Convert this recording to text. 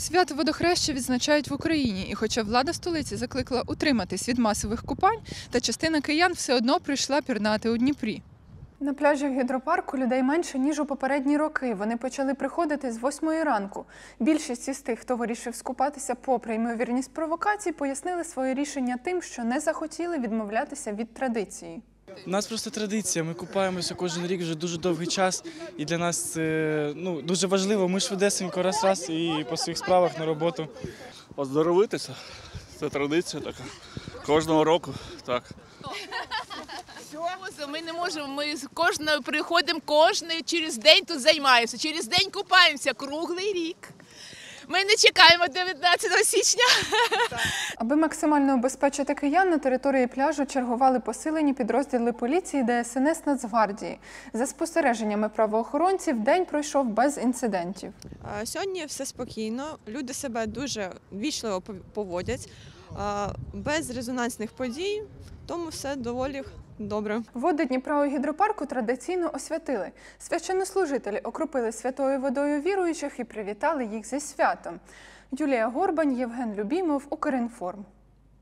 Свято Водохреща відзначають в Україні, і хоча влада столиці закликала утриматись від масових купань, та частина киян все одно прийшла пірнати у Дніпрі. На пляжах гідропарку людей менше, ніж у попередні роки. Вони почали приходити з 8 ранку. Більшість із тих, хто вирішив скупатися попри ймовірність провокацій, пояснили своє рішення тим, що не захотіли відмовлятися від традиції. У нас просто традиція, ми купаємося кожен рік вже дуже довгий час, і для нас це дуже важливо. Ми швидесенько раз і по своїх справах на роботу. Оздоровитися – це традиція така, кожного року, так. Ми не можемо, ми приходимо через день тут займаємося, через день купаємося круглий рік. Ми не чекаємо 19 січня. Аби максимально убезпечити киян, на території пляжу чергували посилені підрозділи поліції ДСНС Нацгвардії. За спостереженнями правоохоронців, день пройшов без інцидентів. Сьогодні все спокійно, люди себе дуже ввічливо поводять, без резонансних подій, тому все доволі добре. Води Дніпра у гідропарку традиційно освятили. Священнослужителі окропили святою водою віруючих і привітали їх зі святом. Юлія Горбань, Євген Любімов, Укрінформ.